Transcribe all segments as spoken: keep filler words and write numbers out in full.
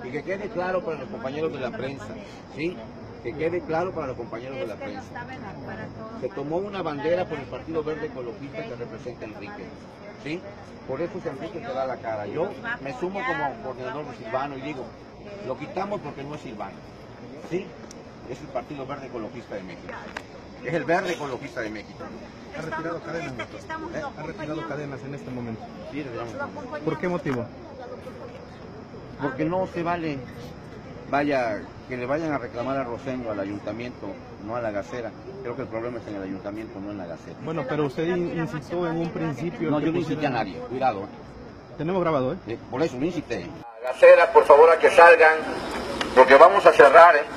Y que quede claro para los compañeros de la prensa, ¿sí? Que quede claro para los compañeros de la prensa. Se tomó una bandera por el Partido Verde Ecologista que representa a Enrique, ¿sí? Por eso es Enrique que da la cara. Yo me sumo como coordinador de Silvano y digo, lo quitamos porque no es Silvano, ¿sí? Es el Partido Verde Ecologista de México. Es el Verde Ecologista de México. ¿Ha retirado cadenas? ¿Eh? ¿Ha retirado cadenas en este momento? Sí, retiramos. ¿Por qué motivo? Porque no se vale, vaya, que le vayan a reclamar a Rosendo, al ayuntamiento, no a la Gacera. Creo que el problema es en el ayuntamiento, no en la Gacera. Bueno, pero usted insistió en un principio... No, yo no incité a nadie, cuidado. Tenemos grabado, ¿eh? Sí, por eso no incité. La Gacera, por favor, a que salgan, porque vamos a cerrar, ¿eh?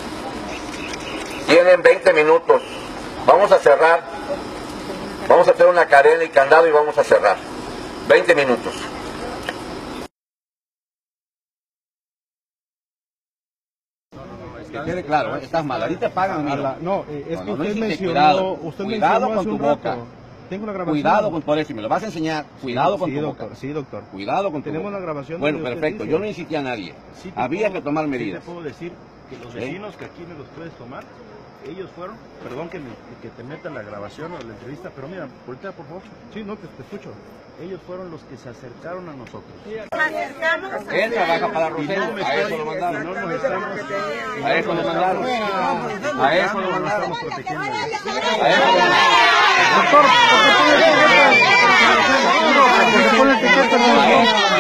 Tienen veinte minutos, vamos a cerrar, vamos a hacer una cadena y candado y vamos a cerrar. veinte minutos. Que quede claro, ¿eh? Estás mal, ahorita pagan, mira. No, eh, es que no, no, usted no, mencionó, cuidado, usted cuidado mencionó con hace tu un boca. rato. Tengo la grabación. Cuidado con, por eso, si me lo vas a enseñar, cuidado sí, con sí, tu doctor, boca. Sí, doctor. Cuidado con tu Tenemos boca. la grabación. Bueno, donde usted perfecto, dice, yo no incité a nadie. Sí Había puedo, que tomar sí medidas. te puedo decir que los vecinos, que aquí me los puedes tomar, ellos fueron, perdón que, me, que te meta la grabación o la entrevista, pero mira, voltea por favor. Sí, no, te, te escucho. Ellos fueron los que se acercaron a nosotros. Él trabaja para Rosendo, a eso lo mandaron. No nos estamos... A eso lo mandaron. A eso lo mandaron. Estamos protegiendo. A eso lo mandaron. Doctor, porque se pone el tiquete, no, no,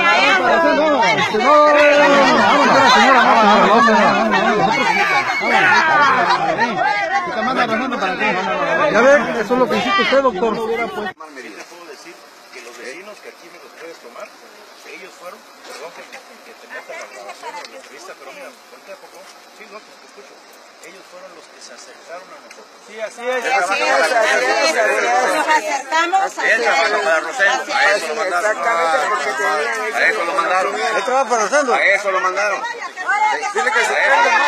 ya ve, eso es lo que hiciste usted, doctor. Sí te puedo decir que los vecinos, que aquí me los puedes tomar, ellos fueron, perdón que, que te meta la grabación o la entrevista, pero mira, voltea por favor. Sí, no, te escucho. Ellos fueron los que se acercaron a nosotros. Sí, así es. Así es, así es, nos acercamos a Él trabaja para Rosendo, a eso lo mandaron. exactamente porque tenían A eso lo mandaron. ¿Él trabaja para Rosendo? A eso lo mandaron. Dile que se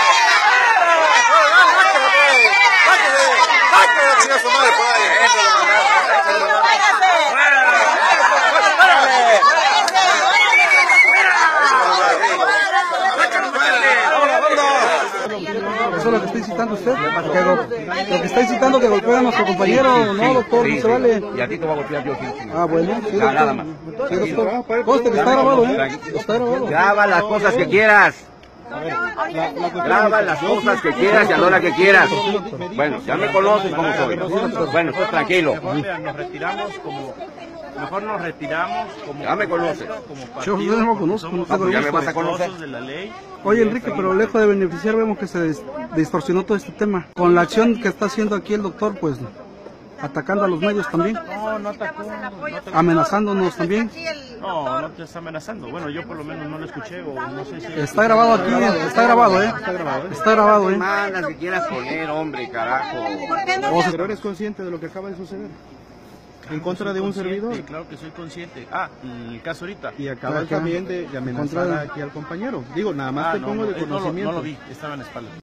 Eso es lo que está incitando usted, que lo, lo que está incitando que golpee a nuestro compañero, no, doctor, no se vale. Y a ti te voy a golpear yo, sí. Ah, bueno, sí, Nada, nada doctor. más. Sí, doctor. Conste que está grabado, ¿eh? Está grabado. Graba las cosas que quieras. Graba las cosas que quieras y a la hora que quieras. Bueno, ya me conoces como soy. Bueno, pues tranquilo. Nos retiramos como... Mejor nos retiramos como... Ya me conoces. Yo no lo conozco, no sé. Ya me vas a conocer. de la ley. Oye, Enrique, pero lejos de beneficiar vemos que se dis- distorsionó todo este tema. Con la acción que está haciendo aquí el doctor, pues, atacando a los medios también, No, no atacó. No, atacó. amenazándonos también. no, no te está amenazando. Bueno, yo por lo menos no lo escuché o no sé si... Está grabado aquí, está grabado, ¿eh? Está grabado, ¿eh? Malas que quieras poner, hombre, carajo. O sea, ¿eres consciente de lo que acaba de suceder? En contra de un servidor. Sí, claro que soy consciente. Ah, el caso ahorita. Y acabas también de, de amenazar aquí al compañero. Digo, nada más Ah, te no, pongo no, de eh, no lo- conocimiento. no lo vi, estaba en la espalda.